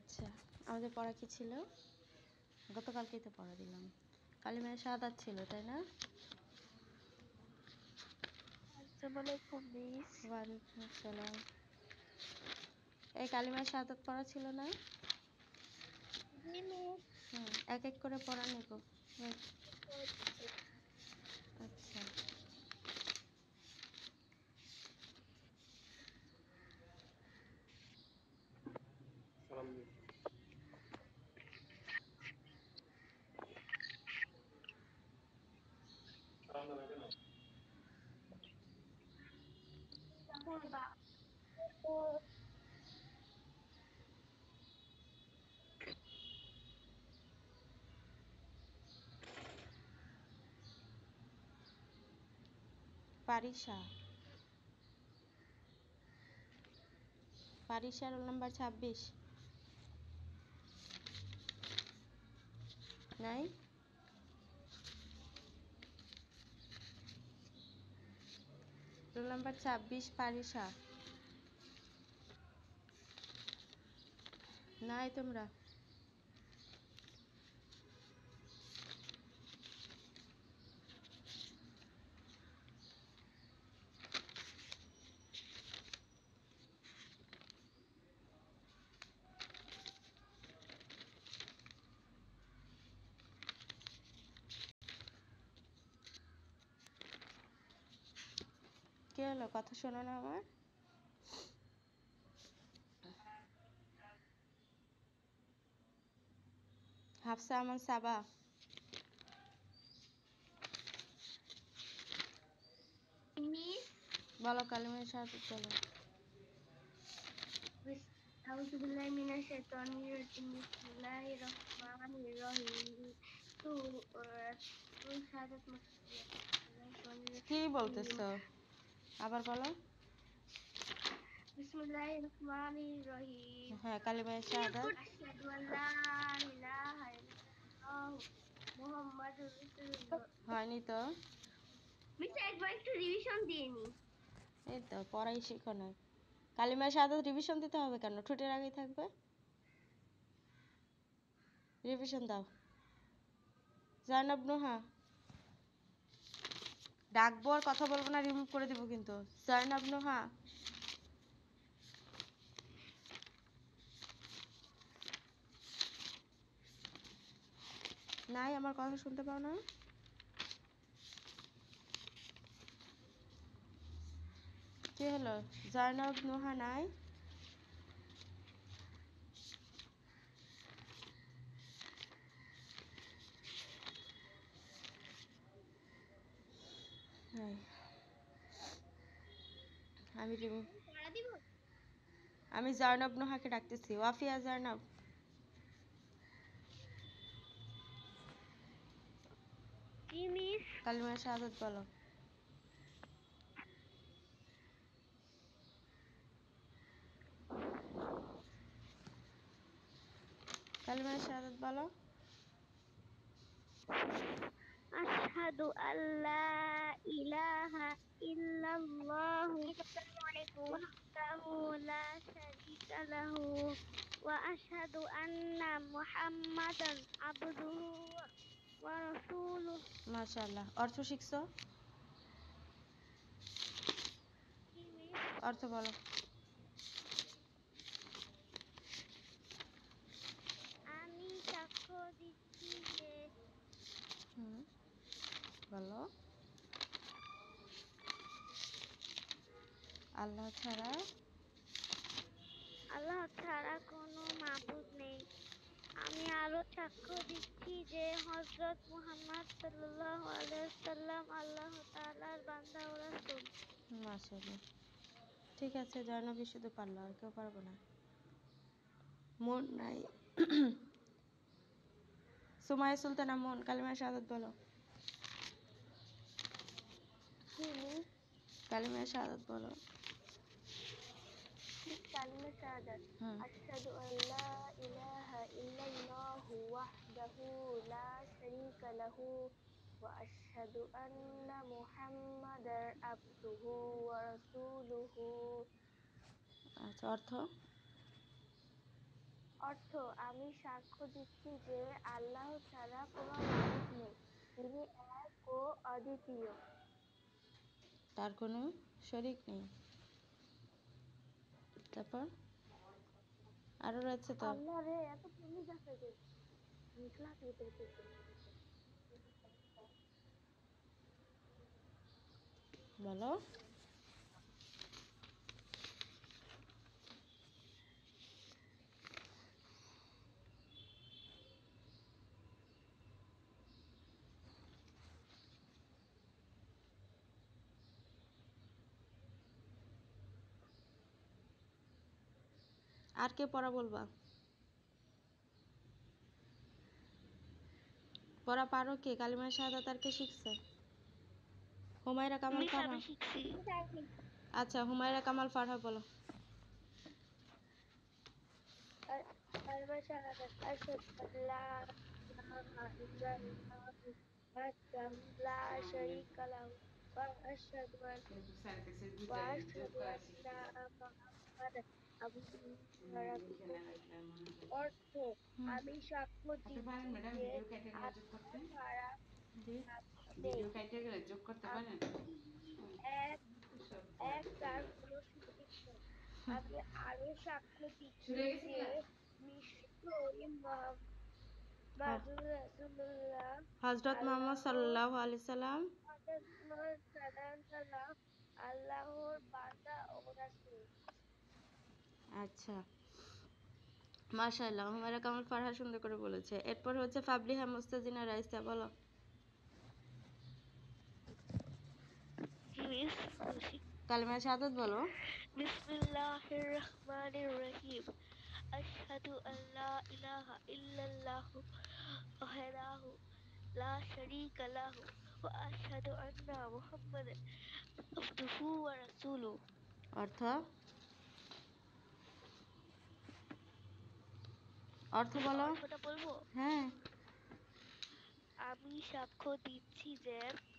আচ্ছা, আমাদের পড়া কি ছিল? গতকালকেই তো পড়া দিলাম। কালিমায়ে শাহাদাত ছিল, তাই না? আসসালামু আলাইকুম মিস। ওয়ালাইকুম আসসালাম। এই কালিমায়ে শাহাদাত পড়া ছিল না? জি মিস। এক এক করে পড়া নেব। আচ্ছা, পারিশা। পারিশা রোল নাম্বার 26। নাই? Roll number 26 Parisha. নাই তোমরা? কি হলো, কথা শোনো না আমার? হাফসা আমান সাবা, মিস বলো কালিমায়ে শাহাদাত বলো। আউযু বিল্লাহি মিনাশ শাইতানির রাজিম। বিসমিল্লাহির রহমানির রহিম। শাহাদাত কি বলতেছো? আবার বলো। বিসমিল্লাহির রহমানির রহিম। হ্যাঁ, কালিমায়ে শাহাদাত। আশহাদু আল্লা ইলাহা ইল্লাল্লাহ মুহাম্মাদুর রাসূলুল্লাহ। হয়নি তো। মিস একবার একটু রিভিশন দিয়ে নি। এই তো পড়াই শিখো না। কালিমায়ে শাহাদাত রিভিশন দিতে হবে কেন? ঠোঁটের আগেই থাকবে। রিভিশন দাও। জাইনাব নুহা, ডাকবো আর কথা বলবো না, রিমুভ করে দিব কিন্তু। জাইনাব নুহা, নাই? আমার কথা শুনতে পাও না? কি হলো? জাইনাব নুহা নাই? নাই। আমি রিমুভ। পড়া দিব। আমি জাইনাব নুহাকে ডাকতেছি। ওয়াফিয়া জাইনাব, জি মিস। কালিমায়ে শাহাদাত বলো। কালিমায়ে শাহাদাত বলো। আশহাদু আল্লা ইলাহা ইল্লাল্লাহু ওয়াহদাহু লা শারীকা লাহু ওয়া আশহাদু আন্না মুহাম্মাদান আবদুহু ওয়া রাসূলুহু। মাশাআল্লাহ। অর্থ শিখছো? জি মিস। অর্থ বলো। আমি সাক্ষ্য দিচ্ছি যে হুম, বলো। আল্লাহ ছাড়া আল্লাহ ছাড়া কোনো মাবুদ নেই। আমি আরো সাক্ষ্য দিচ্ছি যে হযরত মুহাম্মদ সাল্লাল্লাহু আলাইহি ওয়াসাল্লাম আল্লাহ তাআলার বান্দা ও রাসূল। মাশাআল্লাহ। ঠিক আছে, জাহ্নবী শুধু পারলো, আর কেউ পারবো না। মন নাই। সুমাইয়া সুলতানা মন, কালিমায়ে শাহাদাত বলো। কালিমায়ে শাহাদাত বলো। কালিমা শাহাদাত। হুম, আশহাদু আল্লা ইলাহা ইল্লাল্লাহু ওয়াহদাহু লা শারীকা লাহু ওয়া আশহাদু আন্না মুহাম্মাদার আবদুহু ওয়া রাসূলুহু। আচ্ছা, অর্থ? অর্থ আমি সাক্ষ্য দিচ্ছি যে আল্লাহ ছাড়া কোনো মাবুদ নেই, তিনি এক ও অদ্বিতীয়। তার কোনো শরীক নেই। তারপর আরো রয়েছে তো। আল্লাহ রে এত পুলিশ আছে যে ক্লাস হইতেছে। বলো। আর কে পড়া বলবা? পড়া পারো কে? কালিমা শাহাদাত আর কে শিখছে? হুমায়রা কামাল মিস ফারহা। আমি শিখছি। আচ্ছা, হুমায়রা কামাল ফারহা বলো। কালিমা শাহাদাত আশহাদু আল্লা ইলাহা ইল্লাল্লাহু ওয়াহদাহু লা শারীকা লাহু ওয়া আশহাদু আন্না মুহাম্মাদান আবদুহু ওয়া রাসূলুহু। অর্থ হুম। আমি সাক্ষ্য দিচ্ছি যে আল্লাহ ছাড়া জি। নেই, আমি এক এক তার কোনো শরীক নেই। আমি আরো সাক্ষ্য দিচ্ছি যে নিশ্চয়ই হ্যাঁ। মুহাম্মাদুর রাসূলুল্লাহ হযরত মুহাম্মদ আল্লাহর সাল্লাল্লাহু আলাইহি সাল্লাম। আল্লাহর বান্দা ও রাসূল। আচ্ছা, মাশাআল্লাহ, হুমায়রা কামাল ফারহা সুন্দর করে বলেছে। এরপর হচ্ছে ফাবলিহা মুস্তাজিনা রাইসা বলো। মিস কালিমা শাহাদাত বলো। বিসমিল্লাহির রহমানির রহিম। আশহাদু আল্লা ইলাহা ইল্লাল্লাহু ওয়াহদাহু লা শারীকা লাহু ওয়া আশহাদু আন্না মুহাম্মাদান আবদুহু ওয়া রাসূলুহু। অর্থ? অর্থ বলো। অর্থটা বলবো? হ্যাঁ। আমি সাক্ষ্য দিচ্ছি যে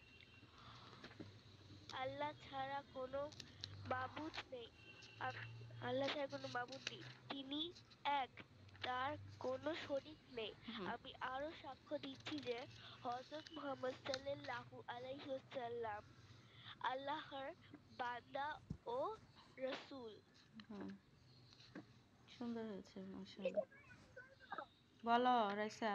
আল্লাহ ছাড়া কোনো মাবুদ নেই। আল্লাহ ছাড়া কোনো মাবুদ নেই, তিনি এক, তার কোনো শরীক নেই। হুম। আমি আরো সাক্ষ্য দিচ্ছি যে হযরত মুহাম্মদ সাল্লাল্লাহু আলাইহি ওয়াসাল্লাম আল্লাহর বান্দা ও রাসূল। হুম, সুন্দর হয়েছে, মাশাআল্লাহ। বলো রাইসা।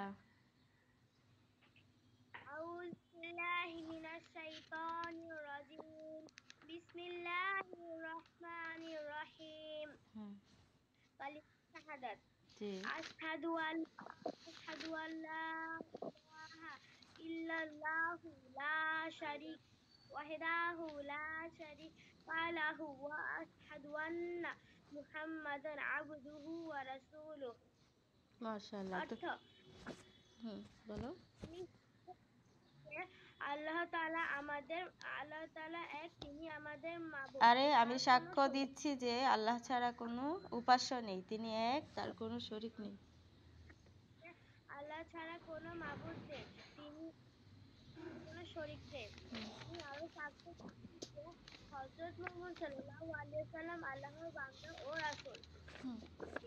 أعوذ بالله من الشيطان الرجيم. بسم الله الرحمن الرحيم. হুম। كلمة شهادة. জি। أشهد أن أشهد أن لا إله إلا الله لا شريك وحده لا شريك له وأشهد أن محمدا عبده ورسوله. মাশাআল্লাহ তো। অর্থ হুম, বলো। আমি আল্লাহ তাআলা আমাদের আল্লাহ তাআলা এক, তিনি আমাদের মাবুদ, আরে আমি তার কোনো সাক্ষ্য শরীক দিচ্ছি যে আল্লাহ ছাড়া কোনো উপাস্য নেই, তিনি এক, তার কোনো শরীক নেই। নেই, আল্লাহ ছাড়া কোনো মাবুদ নেই, তিনি কোনো শরীক নেই। আমি আরো সাক্ষ্য দিচ্ছি যে হযরত মুহাম্মদ সাল্লাল্লাহু আলাইহি ওয়াসাল্লাম আল্লাহর বান্দা ও রাসূল। হুম।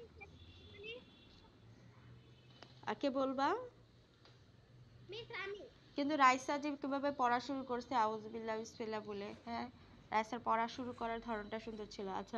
আর কে বলবা? মিস আমি। কিন্তু রাইসা যে কিভাবে পড়া শুরু করছে আউযুবিল্লাহ বিসমিল্লাহ বলে, হ্যাঁ, রাইসার পড়া শুরু করার ধরনটা সুন্দর ছিল। আচ্ছা,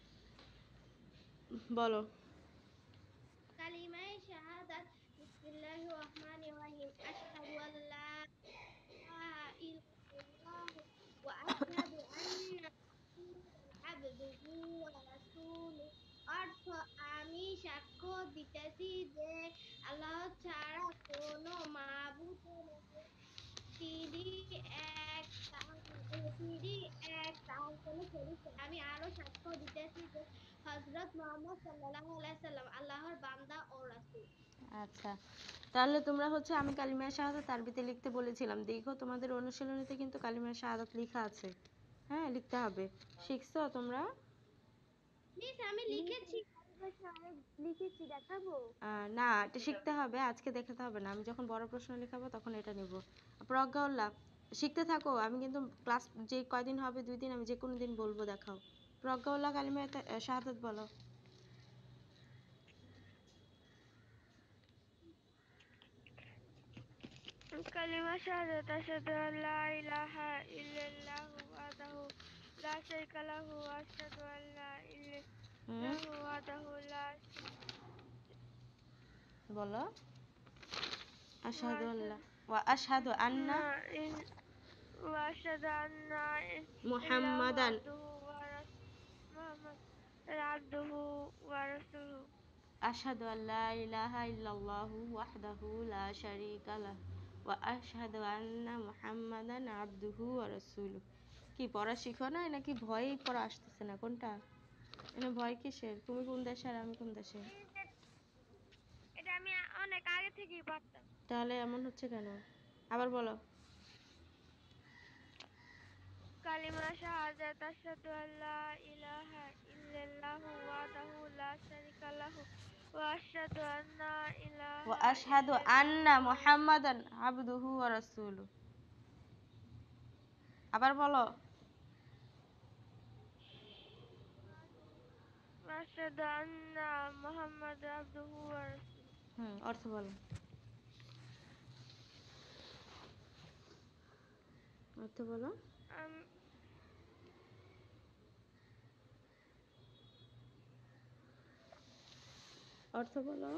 বলো। কালিমায়ে শাহাদাত। বিসমিল্লাহির রহমানির রহিম। আশহাদু আল্লা ইলাহা ইল্লাল্লাহ ওয়া আশহাদু আন্না মুহাম্মাদান আবদুহু ওয়া রাসূলুহু। অর্থ আমি সাক্ষ্য দিতেছি যে আল্লাহ ছাড়া কোনো মাবুদ নেই, তিনি এক, তিনি এক, তার কোনো শরীক নেই। আমি আরো সাক্ষ্য দিতেছি যে হযরত মুহাম্মদ সাল্লাল্লাহু আলাইহি সাল্লাম আল্লাহর বান্দা ও রাসূল। আচ্ছা, তাহলে তোমরা হচ্ছে আমি কালিমা শাহাদাত আরবিতে লিখতে বলেছিলাম, দেখো তোমাদের অনুশীলনীতে কিন্তু কালিমা শাহাদাত লেখা আছে। হ্যাঁ, লিখতে হবে। শিখছো তোমরা? মিস আমি লিখেছি, লিখেছি দেখাবো? না, এটা শিখতে হবে, আজকে দেখাতে হবে না। আমি যখন বড় প্রশ্ন লেখাবো তখন এটা নিব। প্রজ্ঞাউল্লাহ, শিখতে থাকো। আমি কিন্তু ক্লাস যে কয়দিন হবে, 2 দিন, আমি যে কোনো দিন বলবো দেখাও। প্রজ্ঞাউল্লাহ কালিমা শাহাদাত বলো। কালিমা শাহাদাত আশহাদু আল্লা ইলাহা ইল্লাল্লাহু ওয়াহদাহু লা শারীকা লাহু ওয়া আশহাদু আল্লা হুম ইল্লাহু ওয়াহদাহু লা বলো আশহাদু আল্লাহ ওয়া ওয়া আশহাদু আন্না وأشهد أن إله মুহাম্মাদান محمد عبده ورسوله আশহাদু আল্লা ইলাহা ইল্লাল্লাহু ওয়াহদাহু লা শারীকা লাহু ওয়া আশহাদু আন্না মুহাম্মাদান আবদুহু ওয়া রাসূলুহু। কি পড়া শিখো নাই নাকি ভয়ই পড়া আসতেছে না, কোনটা? এখানে ভয় কিসের? তুমি কোন দেশের আর আমি কোন দেশের? এটা আমি অনেক আগে থেকেই পারতাম। তাহলে এমন হচ্ছে কেন? আবার বলো। কালিমা শাহাদাত আশহাদু আল্লা ইলাহা ইল্লাল্লাহু ওয়াহদাহু লা শারীকা লাহু ওয়া আশহাদু আন্না ওয়া ইলাহা আশহাদু আন্না মুহাম্মাদান আবদুহু ওয়া রাসূলুহু। আবার বলো। আশহাদু আন্না মুহাম্মাদ আবদুহু ওয়া রাসূলুহু। অর্থ বলো। অর্থ বলো। আম- অর্থ বলো।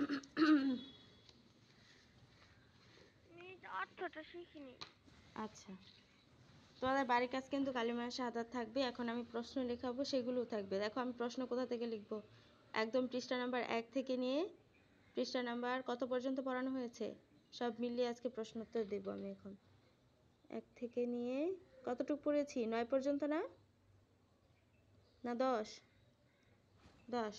আমি অর্থটা শিখিনি। আচ্ছা, তোমাদের বাড়ির কাজ কিন্তু কালিমা শাহাদাত থাকবে। এখন আমি প্রশ্ন লেখাবো, সেগুলোও থাকবে। দেখো আমি প্রশ্ন কোথা থেকে লিখবো। একদম পৃষ্ঠা নাম্বার 1 থেকে নিয়ে পৃষ্ঠা নাম্বার কত পর্যন্ত পড়ানো হয়েছে সব মিলিয়ে আজকে প্রশ্ন উত্তর দেবো আমি। এখন 1 থেকে নিয়ে কতটুকু পড়েছি? 9 পর্যন্ত না? না 10? 10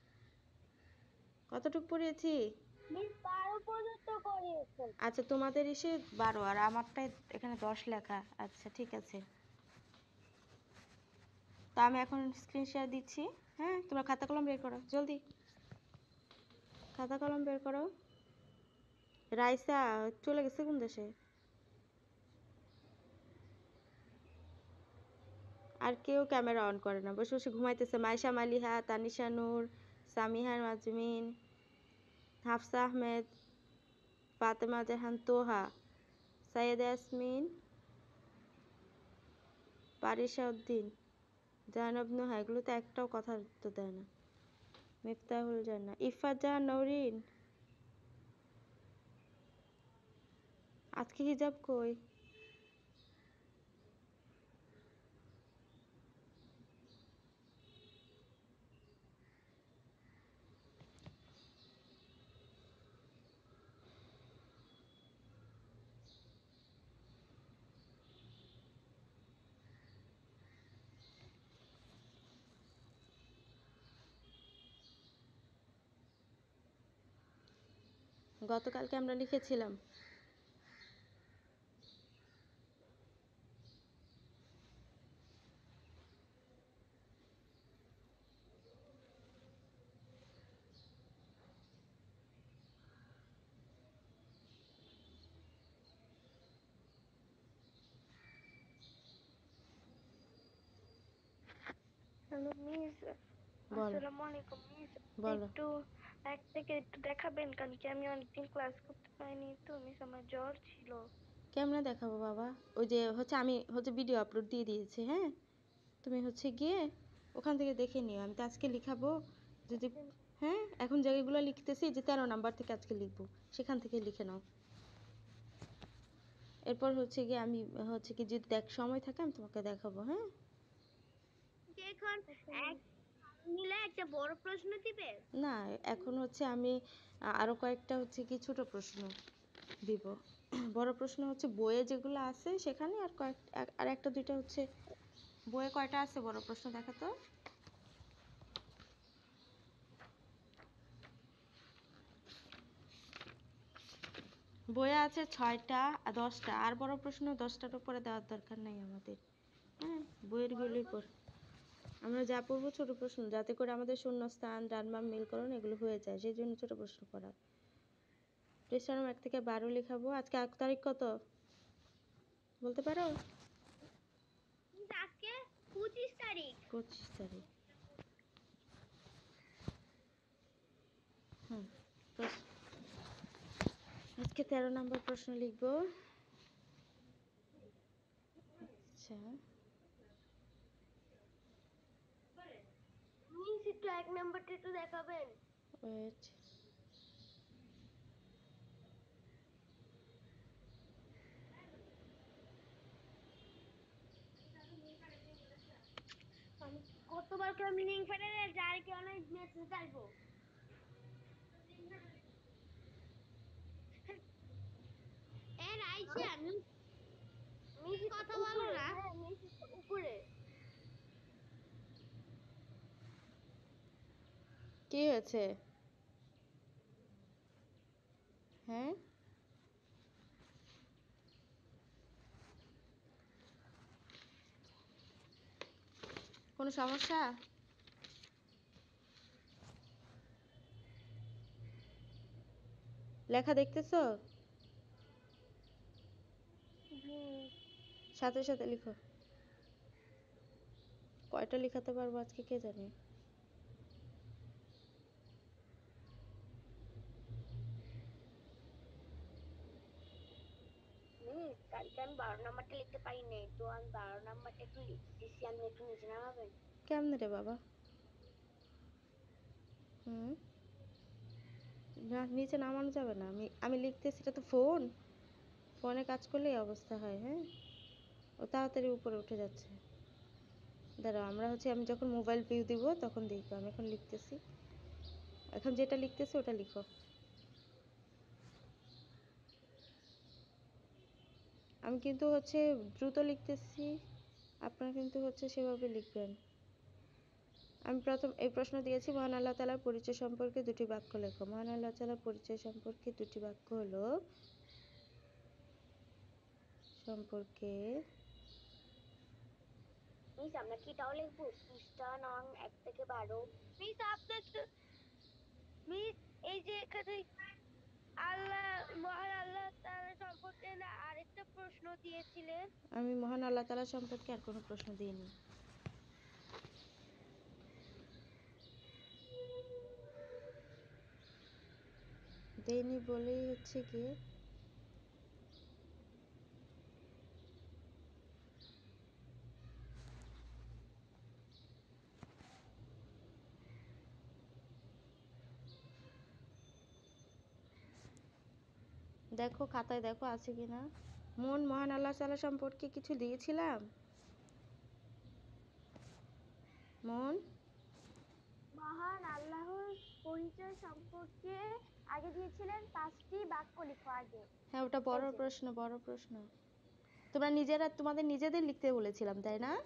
কতটুকু পড়েছি? মিস 12 পর্যন্ত করিয়েছেন। আচ্ছা, তোমাদের এসে 12 আর আমারটায় এখানে 10 লেখা। আচ্ছা ঠিক আছে, তো আমি এখন স্ক্রিন শেয়ার দিচ্ছি। হ্যাঁ, তোমরা খাতা কলম বের করো জলদি, খাতা কলম বের করো। রাইসা চলে গেছে কোন দেশে? আর কেউ ক্যামেরা অন করে না, বসে বসে ঘুমাইতেছে। মাইশা মালিহা, তানিশা নূর, সামিহা মাজমিন, হাফসা আহমেদ, ফাতেমা জাহান তোহা, সাইয়েদা ইয়াসমিন, পারিশা উদ্দিন, জাহ্নব নুহা, এগুলো তো একটাও কথার উত্তর দেয় না। মিফতাহুল জান্নাহ, ইফাত জাহান নওরিন। আজকে হিজাব কই? গতকালকে আমরা লিখেছিলাম। হ্যালো মিস, বলো আসসালামু আলাইকুম মিস। বলো। একটু এক থেকে একটু দেখাবেন, কারণ কি আমি অনেকদিন ক্লাস করতে পারিনি তো মিস, আমার জ্বর ছিল। কেমনে দেখাবো বাবা? ওই যে আমি ভিডিও আপলোড দিয়ে দিয়েছি। হ্যাঁ, তুমি গিয়ে ওখান থেকে দেখে নিও। আমি তো আজকে লিখাবো যদি। হ্যাঁ, এখন জায়গাগুলো লিখতেছি, যে 13 নাম্বার থেকে আজকে লিখবো, সেখান থেকে লিখে নাও। এরপর গিয়ে আমি কি যদি সময় থাকে আমি তোমাকে দেখাবো। হ্যাঁ, এখন এক মিলে একটা বড় প্রশ্ন দিবে? না এখন আমি আরো কয়েকটা কি ছোট প্রশ্ন দিব। বড় প্রশ্ন বইয়ে যেগুলো আছে সেখানে, আর আর একটা দুইটা বইয়ে কয়টা আছে বড় প্রশ্ন দেখা তো। বইয়ে আছে 6টা 10টা, আর বড় প্রশ্ন 10টার উপরে দেওয়ার দরকার নাই আমাদের। হ্যাঁ, বইয়ের গুলির পর আমরা যা পড়বো ছোট প্রশ্ন, যাতে করে আমাদের শূন্যস্থান, ডানবাম, মিলকরণ এগুলো হয়ে যায়, সেই জন্য ছোট প্রশ্ন করা। পৃষ্ঠা নম্বর 1 থেকে 12 লিখাবো। আজকে তারিখ কত বলতে পারো? আজকে 25 তারিখ। 25 তারিখ। হুম, আজকে 13 নম্বর প্রশ্ন লিখবো। আচ্ছা মিস একটু 1 নাম্বারটা একটু দেখাবেন। ওয়েট, আমি কতবার করে আমি লিংক পাঠালে যার কি অনেক মেসেজ আইবো। এর আইছে আমি মিস কথা বলো না। হ্যাঁ মিস উপরে। কি হয়েছে? হ্যাঁ কোনো সমস্যা? লেখা দেখতেছো? সাথে সাথে লিখো। কয়টা লিখাতে পারবো আজকে কে জানে। মিস কালকে আমি 12 নাম্বারটা লিখতে পারি নাই, তো আমি 12 নাম্বারটা একটু লিখতেছি, আমি একটু নিচে নামাবেন। কেমনে রে বাবা? হুম, না নিচে নামানো যাবে না। আমি লিখতেছি, এটা তো ফোন, ফোনে কাজ করলে এই অবস্থা হয়। হ্যাঁ, ও তাড়াতাড়ি উপরে উঠে যাচ্ছে। দাঁড়াও, আমি যখন মোবাইল ভিউ দিব তখন দেখবো। আমি এখন লিখতেছি, এখন যেটা লিখতেছি ওটা লিখো। আমি কিন্তু দ্রুত লিখতেছি, আপনারা কিন্তু সেভাবে লিখবেন। আমি প্রথম এই প্রশ্ন দিয়েছি, মহান আল্লাহ তাআলার পরিচয় সম্পর্কে দুটি বাক্য লেখো। মহান আল্লাহ তাআলার পরিচয় সম্পর্কে দুটি বাক্য হলো সম্পর্কে। মিস আমরা কি তাও লিখবো পৃষ্ঠা নং 1 থেকে 12। মিস আপনার মিস এই যে এখানে আল্লাহ মহান আল্লাহ তাআলা সম্পর্কে না আরেকটা প্রশ্ন দিয়েছিলেন। আমি মহান আল্লাহ তাআলা সম্পর্কে আর কোনো প্রশ্ন দিইনি। দেইনি বলেই গিয়ে দেখো, খাতায় দেখো আছে কিনা। মহান আল্লাহ তাআলা সম্পর্কে কিছু দিয়েছিলাম? মহান আল্লাহর পরিচয় সম্পর্কে আগে দিয়েছিলেন 5টি বাক্য লিখো আগে। হ্যাঁ, ওটা বড় প্রশ্ন, বড় প্রশ্ন। তোমাদের নিজেদের লিখতে বলেছিলাম, তাই না?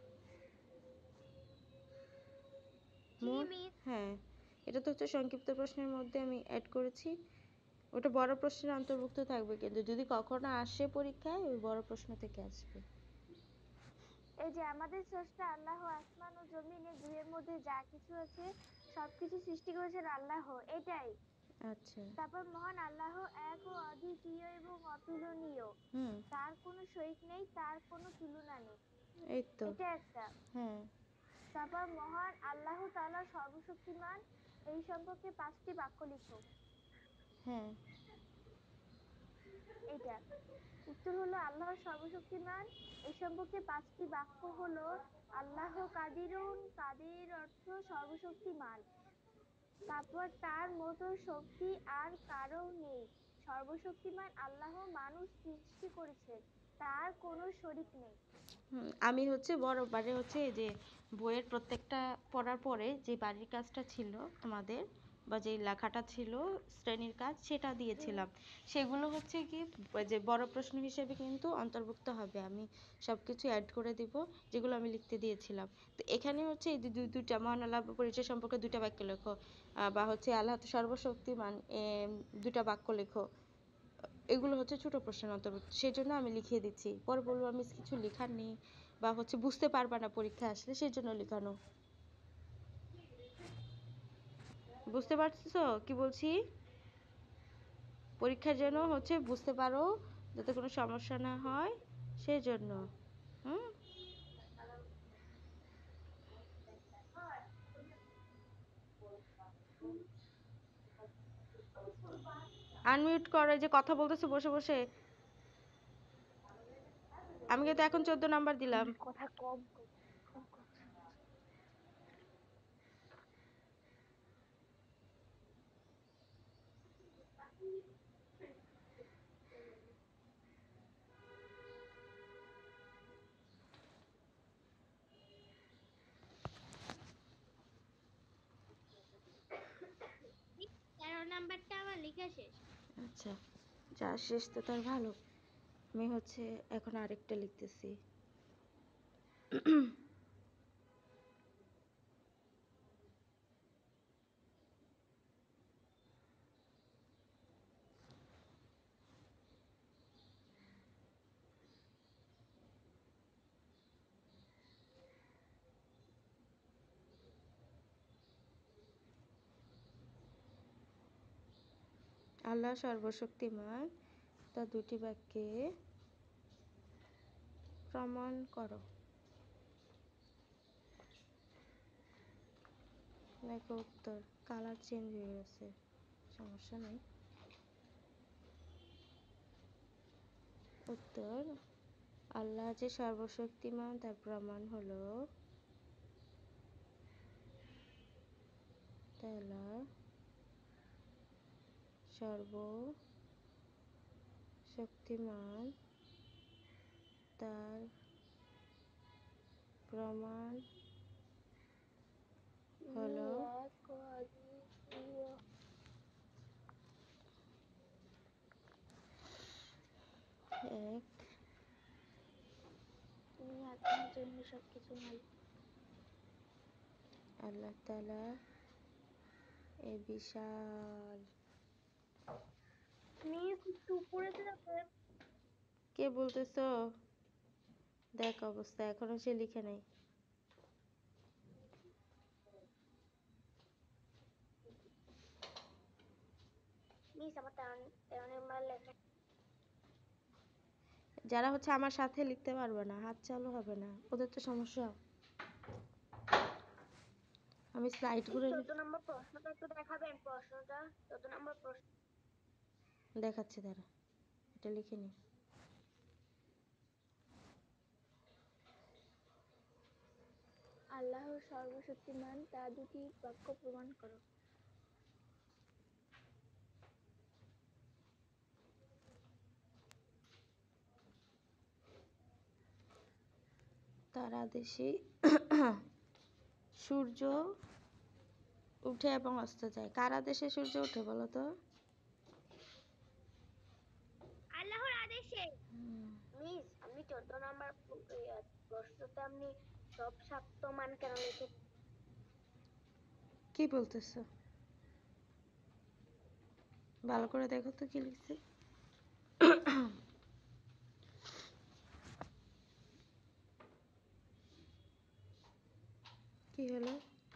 হ্যাঁ, এটা তো সংক্ষিপ্ত প্রশ্নের মধ্যে আমি অ্যাড করেছি। ওটা বড় প্রশ্নের অন্তর্ভুক্ত থাকবে, কিন্তু যদি কখনো আসে পরীক্ষায় ওই বড় প্রশ্ন থেকে আসবে। এই যে আমাদের স্রষ্টা আল্লাহ, আসমান ও জমিনে দুইয়ের মধ্যে যা কিছু আছে সবকিছু সৃষ্টি করেছেন আল্লাহ, এটাই। আচ্ছা। তারপর মহান আল্লাহ এক ও অদ্বিতীয় এবং অতুলনীয়, তার কোনো শরীক নেই, তার কোনো তুলনা নেই। এই তো, এটা একটা। হ্যাঁ। তারপর মহান আল্লাহ তাআলা সর্বশক্তিমান, এই সম্পর্কে 5টি বাক্য লিখো। হ্যাঁ, এটা উত্তর হলো আল্লাহ সর্বশক্তিমান, এই সম্পর্কে 5টি বাক্য হলো আল্লাহ কাদিরুন, কাদির অর্থ সর্বশক্তিমান। তারপর তার মতো শক্তি আর কারো নেই। সর্বশক্তিমান আল্লাহ মানুষ সৃষ্টি করেছেন, তার কোনো শরীক নেই। আমি বড় বারে এই যে বইয়ের প্রত্যেকটা পড়ার পরে যে বাড়ির কাজটা ছিল তোমাদের, বা যে লেখাটা ছিল শ্রেণীর কাজ, সেটা দিয়েছিলাম। সেগুলো কি যে বড় প্রশ্ন হিসেবে কিন্তু অন্তর্ভুক্ত হবে। আমি সবকিছু অ্যাড করে দিব যেগুলো আমি লিখতে দিয়েছিলাম। তো এখানে এই যে দুইটা মহান আল্লাহ পরিচয় সম্পর্কে দুইটা বাক্য লেখো, বা আল্লাহ সর্বশক্তিমান দুইটা বাক্য লেখো। এগুলো ছোট প্রশ্নের অন্তর্ভুক্ত, সেই জন্য আমি লিখিয়ে দিচ্ছি। পরে বলবো আমি কিছু লেখার নেই, বা বুঝতে পারবা না পরীক্ষা আসলে, সেই জন্য লেখানো। বুঝতে পারছো কি বলছি? পরীক্ষার জন্য বুঝতে পারো, যাতে কোনো সমস্যা না হয়, সেই জন্য। হুম, আনমিউট করো, এই যে কথা বলতেছো বসে বসে। আমি কিন্তু এখন 14 নাম্বার দিলাম। কথা কম। 13 নাম্বারটা আমার লেখা শেষ। আচ্ছা, যা শেষ তো তার ভালো। আমি হচ্ছে এখন আরেকটা লিখতেছি। আল্লাহ সর্বশক্তিমান, তা দুটি বাক্যে প্রমাণ করো। দেখো উত্তর, কালার চেঞ্জ হয়ে গেছে, সমস্যা নাই। উত্তর, আল্লাহ যে সর্বশক্তিমান তার প্রমাণ হলো তাআলা সর্বশক্তিমান, তার প্রমাণ হলো এক, তুমি আপনার জন্য সবকিছু মালিক। আল্লাহ তাআলা এ বিশাল। মিস একটু উপরে যাবেন। কে বলতেছো? দেখ অবস্থা, এখনো সে লিখে নাই। মিস আমার 13 নাম্বার লেখা। যারা হচ্ছে আমার সাথে লিখতে পারবে না, হাত চালু হবে না, ওদের তো সমস্যা। আমি স্লাইড ঘুরে 14 নম্বর প্রশ্নটা একটু দেখাবেন, প্রশ্নটা 14 নম্বর প্রশ্ন। দেখাচ্ছি, দাঁড়া, এটা লিখে নি। আল্লাহ সর্বশক্তিমান, তা দুটি বাক্য প্রমাণ করো। তার আদেশে সূর্য উঠে এবং অস্ত যায়। কার আদেশে সূর্য ওঠে বলো তো? আল্লাহর আদেশে। মিস আপনি 14 নাম্বার প্রশ্নটা আপনি সব সপ্তমান কেন লিখে? কি বলতেছো? ভালো করে দেখো তো কি লিখছে। কি হলো?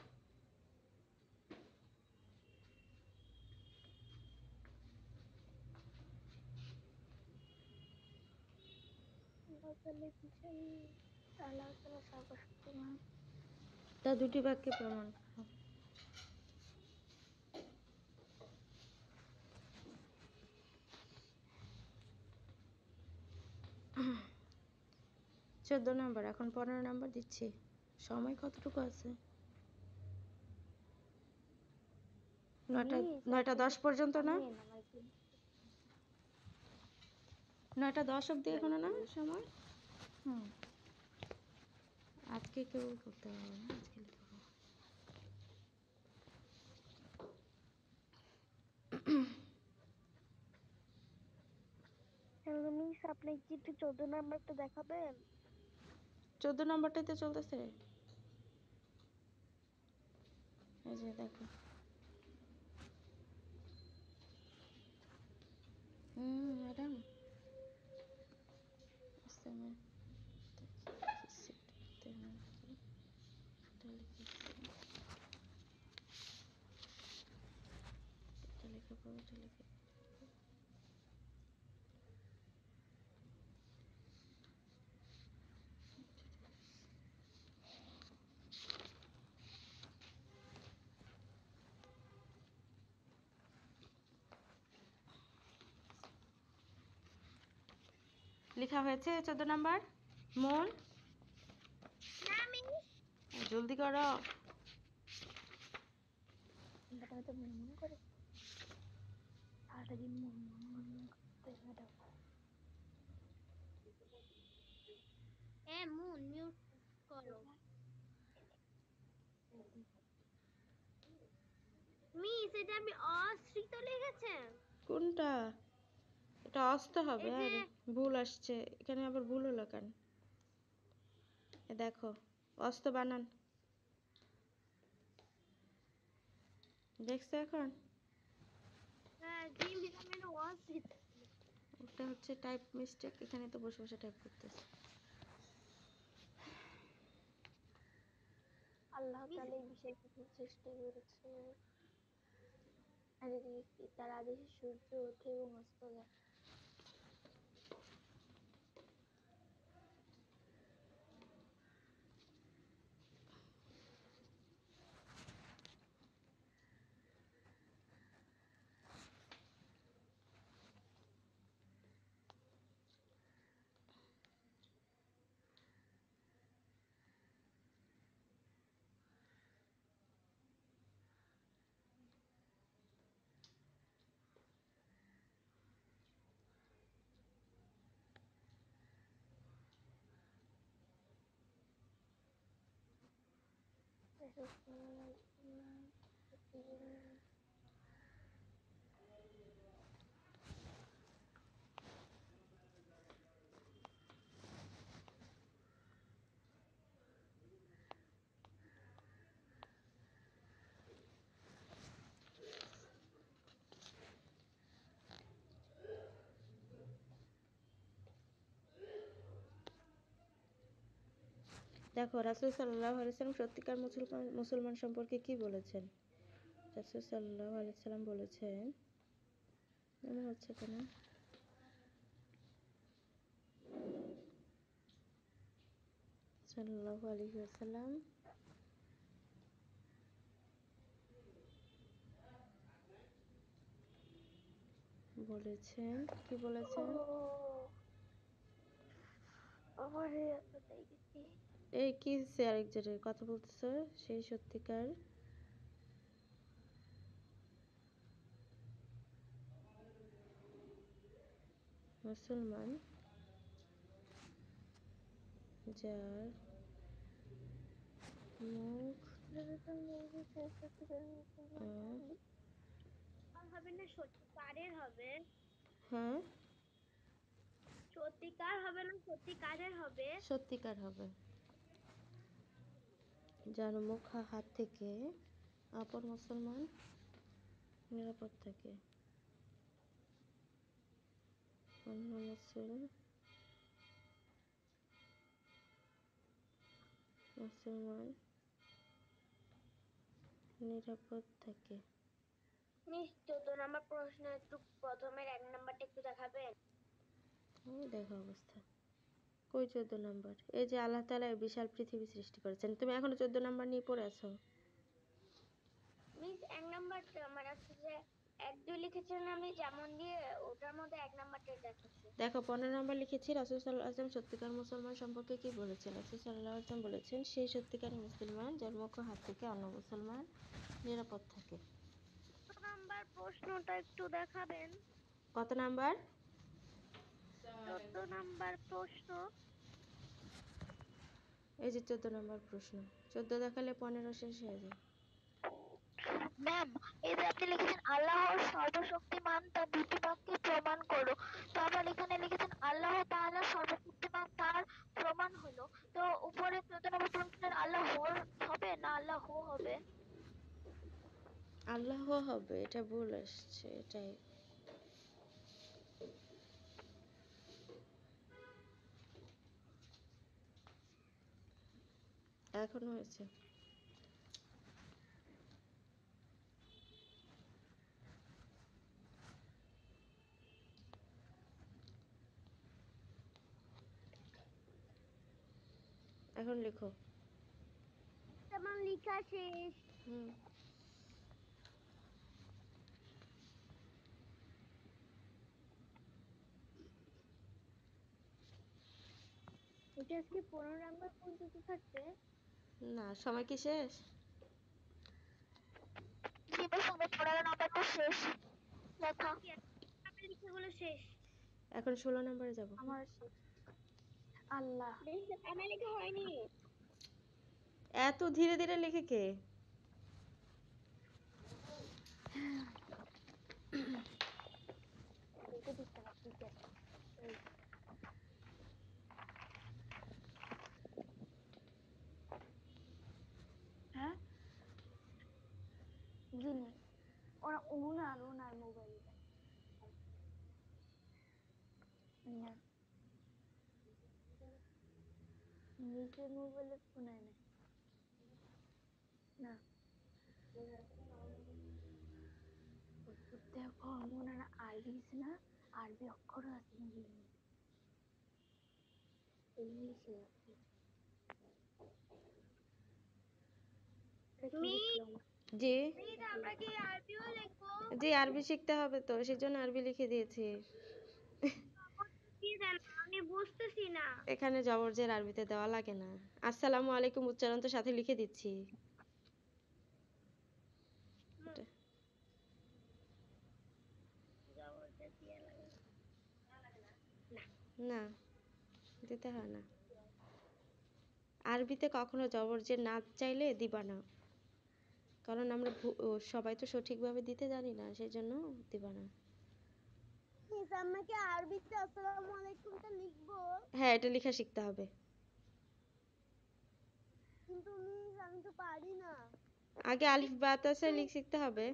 আল্লাহ তাআলা সর্বশক্তিমান। তা দুটি বাক্যে প্রমাণ করো। 14 নাম্বার, এখন 15 নাম্বার দিচ্ছি। সময় কতটুকু আছে? 9টা 10 পর্যন্ত না? 9টা 10 অব্দি এখনো না সময়? আজকে কেউ করতে পারবে না, আজকে লিখবো। মিস আপনি কি একটু 14 নাম্বারটা দেখাবেন? 14 নাম্বারটাই তো চলতেছে, এই যে দেখো। ম্যাডাম লেখা হয়েছে 14 নাম্বার মন না মিস। জলদি করো তো মনে মনে করে সারাদিন মন করতে ম্যাডাম। মুন মিউট করো। মিস এটা আমি অশ্রিত লিখেছেন। কোনটা এটা অস্ত হবে এই যে আরে ভুল আসছে এখানে আবার ভুল হলো কেন দেখো অস্ত বানান দেখছো এখন জি মিস আমি এটা অশ্রিত। ওটা হচ্ছে টাইপ মিস্টেক এখানে তো বসে বসে টাইপ করতেছে আল্লাহ মিস তাআলা এই বিষয়টি সৃষ্টি করেছে আর তার আদেশে সূর্য ওঠে এবং অস্ত যায়। দেখো রাসূল সাল্লাল্লাহু আলাইহি সাল্লাম সত্যিকার মুসলমান সম্পর্কে কি বলেছেন রাসূল সাল্লাল্লাহু আলাইহি সাল্লাম বলেছেন এমন হচ্ছে কেন সাল্লাল্লাহু আলাইহি ওয়াসাল্লাম বলেছেন কি বলেছেন আমার এতটাই গেছি এই কি সে আরেকজনের কথা বলতেছো সেই সত্যিকার মুসলমান যার মুখ হবে না সত্যিকারের হবে। হ্যাঁ সত্যিকার হবে না সত্যিকারের হবে। সত্যিকার হবে যার মুখ হাত থেকে অপর মুসলমান নিরাপদ থাকে অন্য মুসলমান নিরাপদ থাকে মিস 14 নম্বর প্রশ্ন একটু প্রথমের 1 নাম্বারটা একটু দেখাবেন। ওই দেখো অবস্থা কই 14 নাম্বার এই যে আল্লাহ তাআলা এই বিশাল পৃথিবী সৃষ্টি করেছেন তুমি এখনো 14 নাম্বার নিয়ে পড়ে আছো মিস 1 নাম্বারটা আমার আছে যে 1 2 লিখেছেন আমি যেমন দিয়ে ওটার মধ্যে 1 নাম্বারটা দেখাচ্ছে। দেখো 15 নাম্বার লিখেছি রাসূল সাল্লাল্লাহু আলাইহি ওয়াসাল্লাম সত্যিকার মুসলমান সম্পর্কে কি বলেছেন রাসূল সাল্লাল্লাহু আলাইহি ওয়াসাল্লাম বলেছেন সেই সত্যিকার মুসলমান যার মুখ হাত থেকে অন্য মুসলমান নিরাপদ থাকে 14 নাম্বার প্রশ্নটা একটু দেখাবেন। কত নাম্বার 14 নাম্বার প্রশ্ন। এই যে 14 নাম্বার প্রশ্ন 14 দেখালে 15 শেষ হয়ে যায় ম্যাম এই যে আপনি লিখেছেন আল্লাহ সর্বশক্তিমান তার দুটি বাক্যে প্রমাণ করো তো আবার এখানে লিখেছেন আল্লাহ তাআলা সর্বশক্তিমান তার প্রমাণ হলো তো উপরে 14 নম্বর প্রশ্নের আল্লাহ হবে না আল্লাহ হবে আল্লাহ হবে এটা ভুল আসছে এটাই এখন হয়েছে এখন লিখো আমার লেখা শেষ। হুম এটা আজকে 15 নাম্বার পর্যন্ত থাকবে। না, সময় কি শেষ? জি মিস, আমার 15 নাম্বারটা শেষ লেখা। আমার লেখাগুলো শেষ। এখন 16 নম্বরে যাব। আমার শেষ। আল্লাহ, মিস আমার লেখা হয়নি। এত ধীরে ধীরে লিখে কে? লিখে দিতে হবে, ঠিক আছে। এই, হ্যাঁ জিনি ওরা ওনার মোবাইলটা না, নিজের মোবাইলে ফোন আয় না। দেখো মনে না আরবি আছে না, আরবি অক্ষর আছে ইংলিশে আছে। এটা কি মিস লিখলাম? জি মিস আমরা কি আরবিও লিখবো? জি, আরবি শিখতে হবে তো, সেজন্য আরবি লিখে দিয়েছি। কি জানো আমি বুঝতেছি না। এখানে জবরজের আরবিতে দেওয়া লাগে না। আসসালামু আলাইকুম উচ্চারণ তো সাথে লিখে দিচ্ছি। এটা- জবরদস্তি লাগে। না, দিতে হয় না। আরবিতে কখনো জবরজের না চাইলে দিবা না, কারণ আমরা সবাই তো সঠিকভাবে দিতে জানি না, সেই জন্য দিবা না। মিস আমরা কি আরবিতে আসসালামু আলাইকুমটা লিখবো? হ্যাঁ, এটা লেখা শিখতে হবে। কিন্তু মিস আমি তো পারি না। আগে আলিফ বাতাসে লিখ শিখতে হবে।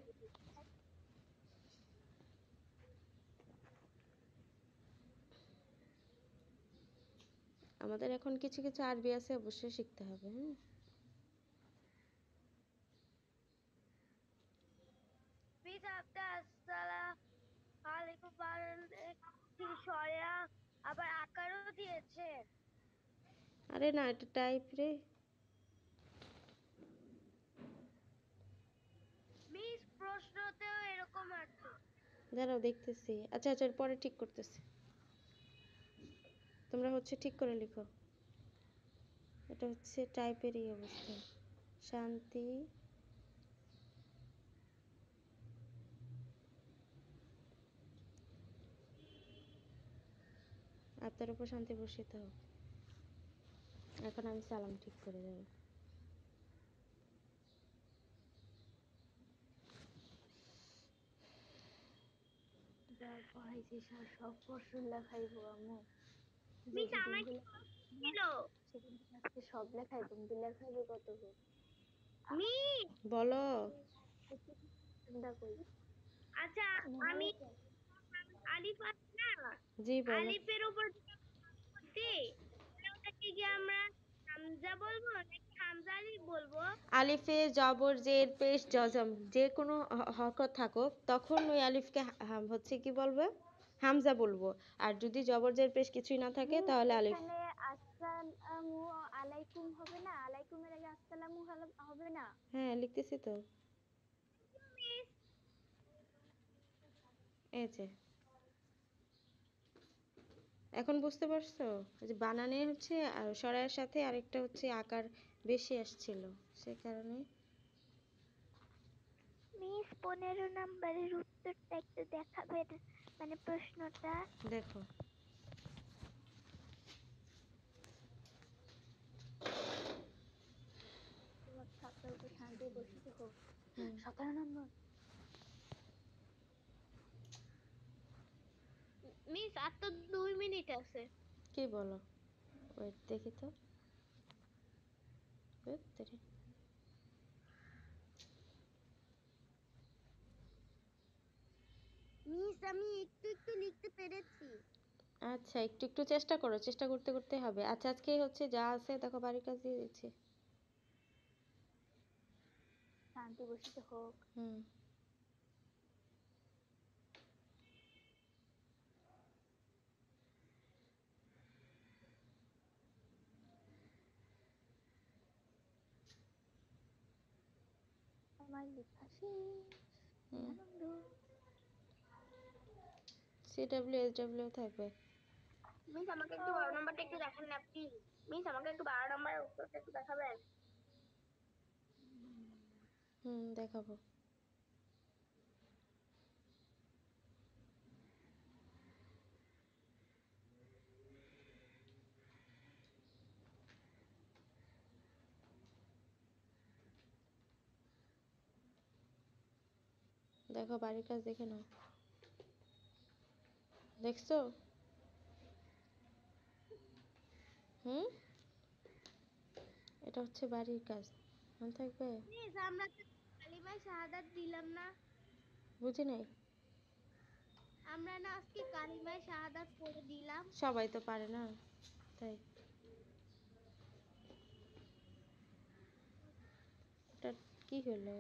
আমাদের এখন কিছু কিছু আরবি আছে, অবশ্যই শিখতে হবে। হ্যাঁ, মিস আপনি আসসালামু আলাইকুম সয়া আবার আকারও দিয়েছে। আরে না, এটা টাইপ রে। মিস প্রশ্নতেও এরকম আছে। দাঁড়াও দেখতেছি। আচ্ছা আচ্ছা, পরে ঠিক করতেছি। তোমরা হচ্ছে ঠিক করে লিখো। এটা হচ্ছে টাইপেরই অবস্থা। শান্তি, আপনার উপর শান্তি বর্ষিত হোক। এখন আমি সালাম ঠিক করে দেব। যা পড়াইছি সব প্রশ্ন লেখাইবো আম্মু। মিস যেদিন আমার কি গুলো ছিল? সেদিন আজকে সব লেখাইবো, কিন্তু লেখাইবো কত করে? মিস বলো। চিন্তা কই আচ্ছা মনে আমি হয়েছে? আলিফ আছে না, জি বলো। আলিফের উপর করতে ওটাকে কি আমরা হামজা বলবো নাকি হামজা আলিফ বলবো? আলিফে জবর জের পেশ জজম যে কোনো হরকত থাকুক, তখন ওই আলিফকে হচ্ছে কি বলবে, হামজা বলবো। আর যদি জবর জের পেশ কিছুই না থাকে মিস তাহলে আলিফ। এখানে আসসালামু আলাইকুম হবে না? আলাইকুমের আগে আসসালামু হবে না? হ্যাঁ, লিখতেছি তো। মিস এই যে, এখন বুঝতে পারছো? ওই যে বানানে হচ্ছে সরায়ের সাথে আরেকটা হচ্ছে আকার বেশি আসছিল, সে কারণে। মিস 15 নাম্বারের উত্তরটা একটু দেখাবেন, মানে প্রশ্নটা। দেখো, তোমার ছাত্রের উপর শান্তি বর্ষিত হোক। হুম, 17 নম্বর। মিস আর তো 2 মিনিট আছে। কি বলো? ওয়েট দেখি তো। ওয়েট দেখি। মিস আমি একটু একটু লিখতে পেরেছি। আচ্ছা, একটু একটু চেষ্টা করো, চেষ্টা করতে করতে হবে। আচ্ছা, আজকে হচ্ছে যা আছে দেখো, বাড়ির কাজ দিয়ে দিচ্ছি। শান্তি বর্ষিত হোক। হুম, আমার লেখা শেষ। কি হুম। আনন্দ। CW SW থাকবে। মিস আমাকে একটু 12 নাম্বারটা একটু দেখান না প্লিজ। মিস আমাকে একটু 12 নাম্বারের উত্তরটা একটু দেখাবেন। দেখাবো। দেখো বাড়ির কাজ দেখে নাও। দেখছো? এটা হচ্ছে বাড়ির কাজ, মনে থাকবে? মিস আমরা তো কালিমায়ে শাহাদাত দিলাম না। বুঝি নাই। আমরা না আজকে কালিমায়ে শাহাদাত পড়ে দিলাম। সবাই তো পারে না, তাই। এটা কি হলো?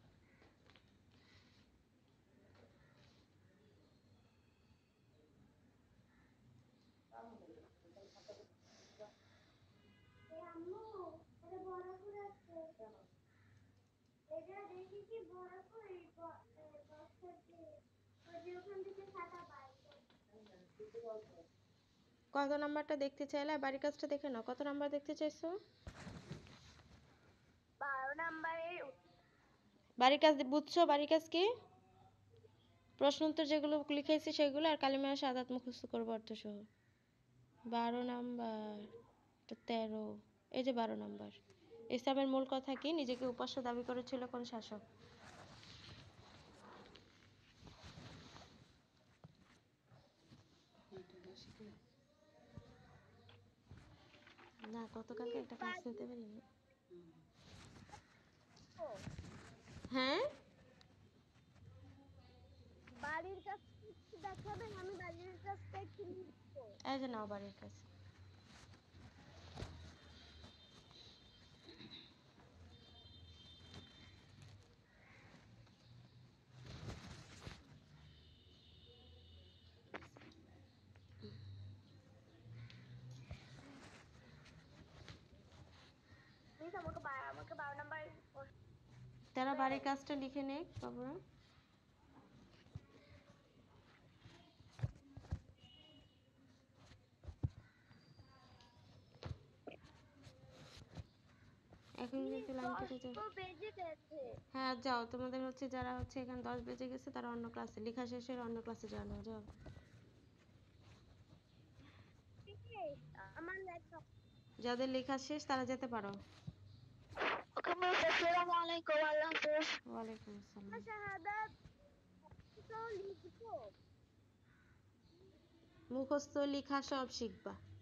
আম্মু এটা বড় করে আছে। এটা দেখি কি বড় করে বক্সটাতে ওই যে ওখান থেকে খাতা বাইর করে। কত নাম্বারটা দেখতে চাইলে বাড়ির কাজটা দেখে নাও। কত নাম্বার দেখতে চাইছো? 12 নাম্বারের বাড়ির কাজ বুঝছো? বাড়ির কাজ কি? প্রশ্ন উত্তর যেগুলো লিখেছি সেগুলো, আর কালিমা শাহাদাত মুখস্থ করবো অর্থ সহ। 12 নাম্বার, 13, এই যে 12 নাম্বার। ইসলামের মূল কথা কি? নিজেকে উপাস্য দাবি করেছিল কোন শাসক? না, গতকালকে একটা ক্লাস নিতে পারিনি। হ্যাঁ, বাড়ির কাজ একটু দেখাবেন, আমি বাড়ির কাজটা একটু লিখবো। এই যে নাও বাড়ির কাজ। মিস আমাকে 12 নাম্বার তারা বাড়ির কাজটা লিখে নে বাবুরা। এখন কিন্তু লাইন কেটে যাও। তো বেজে গেছে। হ্যাঁ যাও, তোমাদের হচ্ছে যারা হচ্ছে এখানে 10 বেজে গেছে তারা অন্য ক্লাসে, লেখা শেষের অন্য ক্লাসে যাও, যাও। আমার ল্যাপটপ যাদের লেখা শেষ তারা যেতে পারো। ওকে মিস, আসসালামু আলাইকুম, আল্লাহ হাফেজ। ওয়ালাইকুম আসসালাম। শাহাদাত তো লিখবো। মুখস্থ লেখা সব শিখবা।